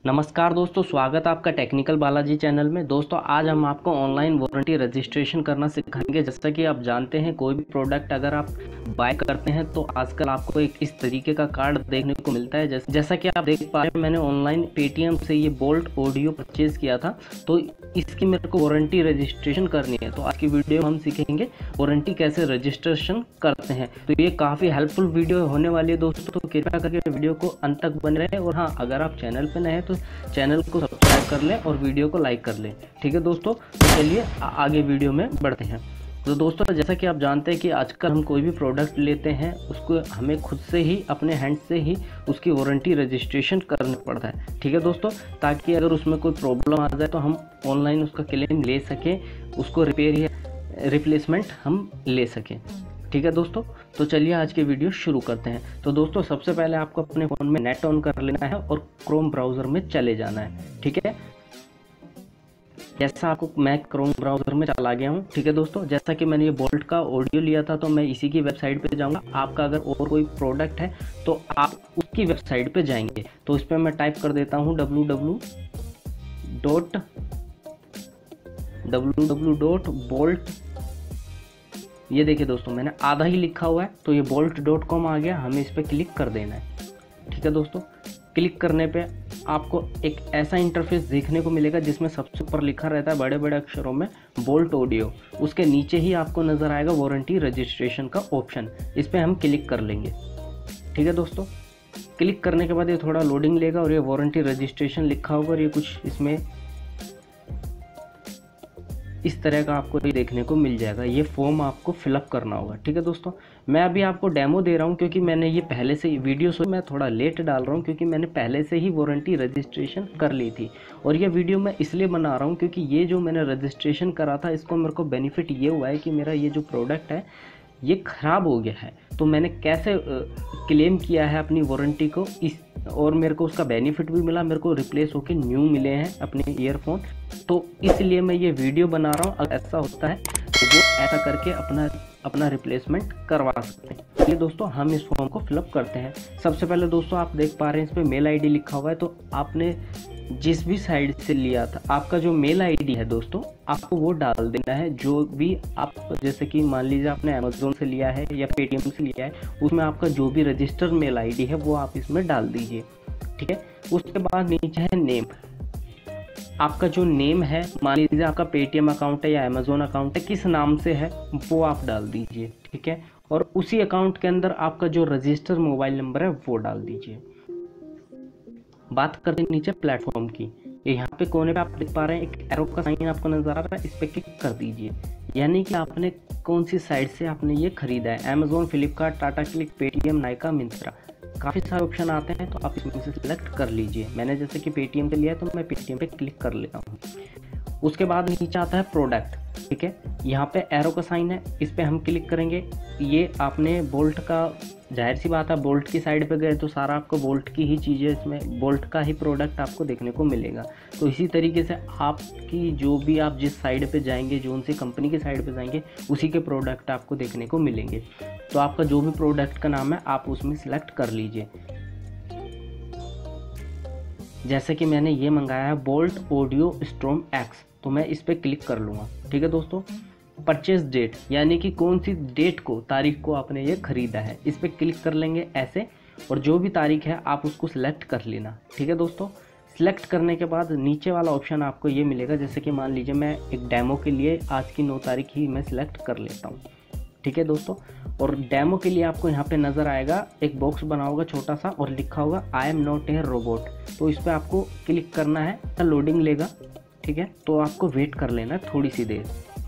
नमस्कार दोस्तों, स्वागत है आपका टेक्निकल बालाजी चैनल में। दोस्तों आज हम आपको ऑनलाइन वारंटी रजिस्ट्रेशन करना सिखाएंगे। जैसा कि आप जानते हैं, कोई भी प्रोडक्ट अगर आप बाय करते हैं तो आजकल आपको एक इस तरीके का कार्ड देखने को मिलता है। जैसा कि आप देख पा रहे हैं, मैंने ऑनलाइन पेटीएम से ये बोल्ट ऑडियो परचेज़ किया था, तो इसकी मेरे को वारंटी रजिस्ट्रेशन करनी है। तो आज की वीडियो में हम सीखेंगे वारंटी कैसे रजिस्ट्रेशन करते हैं। तो ये काफ़ी हेल्पफुल वीडियो होने वाली है दोस्तों, तो कृपया करके वीडियो को अंत तक बने रहें। और हाँ, अगर आप चैनल पर नए हैं तो चैनल को सब्सक्राइब कर लें और वीडियो को लाइक कर लें। ठीक है दोस्तों, तो चलिए आगे वीडियो में बढ़ते हैं। तो दोस्तों जैसा कि आप जानते हैं कि आजकल हम कोई भी प्रोडक्ट लेते हैं उसको हमें खुद से ही अपने हैंड से ही उसकी वारंटी रजिस्ट्रेशन करना पड़ता है। ठीक है दोस्तों, ताकि अगर उसमें कोई प्रॉब्लम आ जाए तो हम ऑनलाइन उसका क्लेम ले सकें, उसको रिपेयर या रिप्लेसमेंट हम ले सकें। ठीक है दोस्तों, तो चलिए आज की वीडियो शुरू करते हैं। तो दोस्तों सबसे पहले आपको अपने फ़ोन में नेट ऑन कर लेना है और क्रोम ब्राउज़र में चले जाना है। ठीक है, जैसा आपको मैं क्रोम ब्राउज़र में चला गया हूँ। ठीक है दोस्तों, जैसा कि मैंने ये बोल्ट का ऑडियो लिया था तो मैं इसी की वेबसाइट पे जाऊँगा। आपका अगर और कोई प्रोडक्ट है तो आप उसकी वेबसाइट पे जाएंगे। तो इस पर मैं टाइप कर देता हूँ www.bolt। ये देखिए दोस्तों, मैंने आधा ही लिखा हुआ है, तो ये bolt.com आ गया। हमें इस पर क्लिक कर देना है। ठीक है दोस्तों, क्लिक करने पे आपको एक ऐसा इंटरफेस देखने को मिलेगा जिसमें सबसे ऊपर लिखा रहता है बड़े बड़े अक्षरों में बोल्ट ऑडियो। उसके नीचे ही आपको नज़र आएगा वारंटी रजिस्ट्रेशन का ऑप्शन। इस पर हम क्लिक कर लेंगे। ठीक है दोस्तों, क्लिक करने के बाद ये थोड़ा लोडिंग लेगा और ये वारंटी रजिस्ट्रेशन लिखा होगा और ये कुछ इसमें इस तरह का आपको ये देखने को मिल जाएगा। ये फॉर्म आपको फिलअप करना होगा। ठीक है दोस्तों, मैं अभी आपको डेमो दे रहा हूँ क्योंकि मैंने ये पहले से वीडियो मैं थोड़ा लेट डाल रहा हूँ क्योंकि मैंने पहले से ही वारंटी रजिस्ट्रेशन कर ली थी। और ये वीडियो मैं इसलिए बना रहा हूँ क्योंकि ये जो मैंने रजिस्ट्रेशन करा था इसको मेरे को बेनिफिट ये हुआ है कि मेरा ये जो प्रोडक्ट है ये ख़राब हो गया है, तो मैंने कैसे क्लेम किया है अपनी वारंटी को और मेरे को उसका बेनिफिट भी मिला। मेरे को रिप्लेस होके न्यू मिले हैं अपने ईयरफोन, तो इसलिए मैं ये वीडियो बना रहा हूँ। अगर ऐसा होता है तो वो ऐसा करके अपना रिप्लेसमेंट करवा सकते हैं। चलिए दोस्तों, हम इस फॉर्म को फिलअप करते हैं। सबसे पहले दोस्तों आप देख पा रहे हैं इस पर मेल आईडी लिखा हुआ है, तो आपने जिस भी साइट से लिया था आपका जो मेल आईडी है दोस्तों, आपको वो डाल देना है। जो भी आप, जैसे कि मान लीजिए आपने अमेज़ोन से लिया है या पेटीएम से लिया है, उसमें आपका जो भी रजिस्टर्ड मेल आईडी है वो आप इसमें डाल दीजिए। ठीक है, उसके बाद नीचे है नेम। आपका जो नेम है, मान लीजिए आपका पेटीएम अकाउंट है या अमेज़ोन अकाउंट है, किस नाम से है वो आप डाल दीजिए। ठीक है, और उसी अकाउंट के अंदर आपका जो रजिस्टर्ड मोबाइल नंबर है वो डाल दीजिए। बात करते हैं नीचे प्लेटफॉर्म की। ये यहाँ पे कोने पे आप देख पा रहे हैं एक एरो का साइन आपको नजर आ रहा है, इस पर क्लिक कर दीजिए। यानी कि आपने कौन सी साइट से आपने ये खरीदा है, Amazon, Flipkart, Tata Cliq, Paytm, Nykaa, Myntra, काफ़ी सारे ऑप्शन आते हैं, तो आप इसमें से सिलेक्ट कर लीजिए। मैंने जैसे कि पेटीएम पे लिया है तो मैं पेटीएम पे क्लिक कर लेता हूँ। उसके बाद नीचे आता है प्रोडक्ट। ठीक है, यहाँ पे एरो का साइन है, इस पर हम क्लिक करेंगे। ये आपने बोल्ट का, जाहिर सी बात है बोल्ट की साइड पे गए तो सारा आपको बोल्ट की ही चीज़ें, इसमें बोल्ट का ही प्रोडक्ट आपको देखने को मिलेगा। तो इसी तरीके से आपकी जो भी आप जिस साइड पे जाएंगे, जो उनसी कंपनी की साइड पे जाएंगे, उसी के प्रोडक्ट आपको देखने को मिलेंगे। तो आपका जो भी प्रोडक्ट का नाम है आप उसमें सिलेक्ट कर लीजिए। जैसे कि मैंने ये मंगाया है बोल्ट ऑडियो स्ट्रॉम एक्स, तो मैं इस पर क्लिक कर लूँगा। ठीक है दोस्तों, परचेज डेट, यानी कि कौन सी डेट को, तारीख को आपने ये ख़रीदा है, इस पर क्लिक कर लेंगे ऐसे, और जो भी तारीख है आप उसको सिलेक्ट कर लेना। ठीक है दोस्तों, सिलेक्ट करने के बाद नीचे वाला ऑप्शन आपको ये मिलेगा। जैसे कि मान लीजिए मैं एक डेमो के लिए आज की 9 तारीख ही मैं सिलेक्ट कर लेता हूँ। ठीक है दोस्तों, और डेमो के लिए आपको यहाँ पे नज़र आएगा एक बॉक्स बना होगा छोटा सा और लिखा होगा I am not a robot, तो इस पर आपको क्लिक करना है। लोडिंग लेगा। ठीक है, तो आपको वेट कर लेना है थोड़ी सी देर।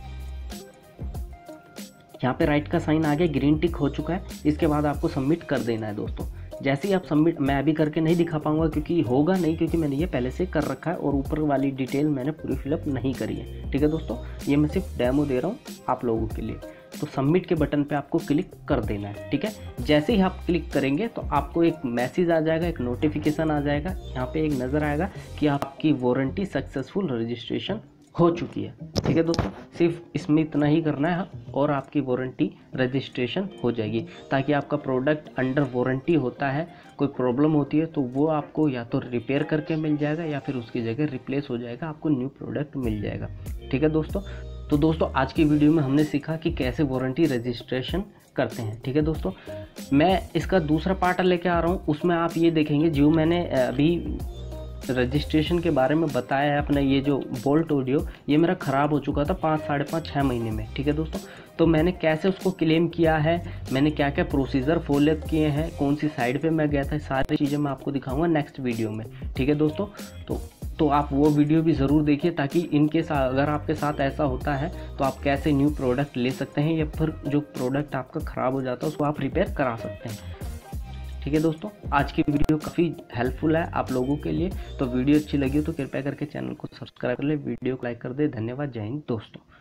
यहाँ पे राइट का साइन आ गया, ग्रीन टिक हो चुका है। इसके बाद आपको सबमिट कर देना है दोस्तों। जैसे ही आप सबमिट, मैं अभी करके नहीं दिखा पाऊंगा क्योंकि होगा नहीं, क्योंकि मैंने ये पहले से कर रखा है और ऊपर वाली डिटेल मैंने पूरी फिलअप नहीं करी है। ठीक है दोस्तों, ये मैं सिर्फ डेमो दे रहा हूँ आप लोगों के लिए। तो सबमिट के बटन पे आपको क्लिक कर देना है। ठीक है, जैसे ही आप क्लिक करेंगे तो आपको एक मैसेज आ जाएगा, एक नोटिफिकेशन आ जाएगा। यहाँ पे एक नज़र आएगा कि आपकी वारंटी सक्सेसफुल रजिस्ट्रेशन हो चुकी है। ठीक है दोस्तों, सिर्फ इसमें इतना ही करना है और आपकी वारंटी रजिस्ट्रेशन हो जाएगी, ताकि आपका प्रोडक्ट अंडर वारंटी होता है, कोई प्रॉब्लम होती है तो वो आपको या तो रिपेयर करके मिल जाएगा या फिर उसकी जगह रिप्लेस हो जाएगा, आपको न्यू प्रोडक्ट मिल जाएगा। ठीक है दोस्तों, तो दोस्तों आज की वीडियो में हमने सीखा कि कैसे वारंटी रजिस्ट्रेशन करते हैं। ठीक है दोस्तों, मैं इसका दूसरा पार्ट लेके आ रहा हूँ, उसमें आप ये देखेंगे जो मैंने अभी रजिस्ट्रेशन के बारे में बताया है अपना, ये जो बोल्ट ऑडियो ये मेरा ख़राब हो चुका था 5, साढ़े 5, 6 महीने में। ठीक है दोस्तों, तो मैंने कैसे उसको क्लेम किया है, मैंने क्या क्या प्रोसीजर फॉलो किए हैं, कौन सी साइड पे मैं गया था, सारी चीज़ें मैं आपको दिखाऊंगा नेक्स्ट वीडियो में। ठीक है दोस्तों, तो आप वो वीडियो भी ज़रूर देखिए, ताकि इनके साथ अगर आपके साथ ऐसा होता है तो आप कैसे न्यू प्रोडक्ट ले सकते हैं या फिर जो प्रोडक्ट आपका ख़राब हो जाता है उसको आप रिपेयर करा सकते हैं। ठीक है दोस्तों, आज की वीडियो काफ़ी हेल्पफुल है आप लोगों के लिए, तो वीडियो अच्छी लगी हो तो कृपया करके चैनल को सब्सक्राइब कर ले, वीडियो को लाइक कर दे। धन्यवाद, जय हिंद दोस्तों।